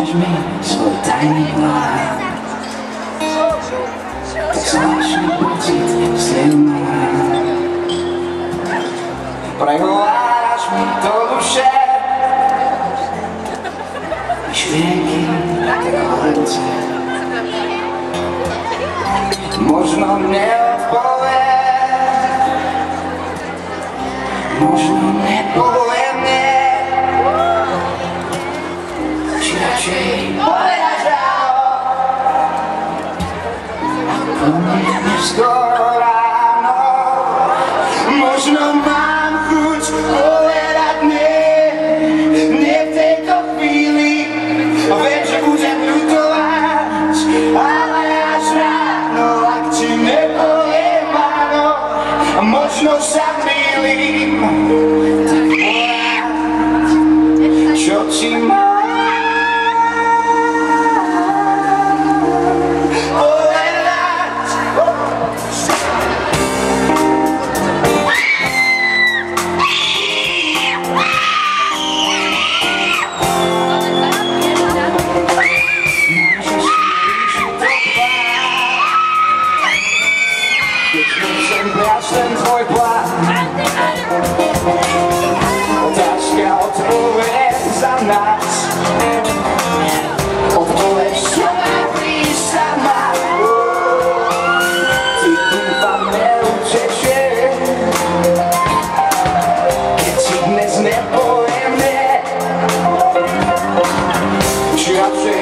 Povedáš mi svoj tajný plán, tak zvláštny pocit silný. Prehováraš mi do duše myšlienky kolence. Možno neodpovieš, možno nepoviem nie, či radšej povedáš ráno, ako nejdeš skoro ráno. Možno mám chuť povedať nie v tejto chvíli, viem, že budem ľutovať, ale až ráno, ak ti nepoviem áno, možno sa mýlim, tak povedať, čo ti mám. Ten tvoj plán, otázka, odpoveď za nás, odpoveď, čo má prísť sama. Ty dúfam neutečieš, keď si dnes nepoviem nie, či radšej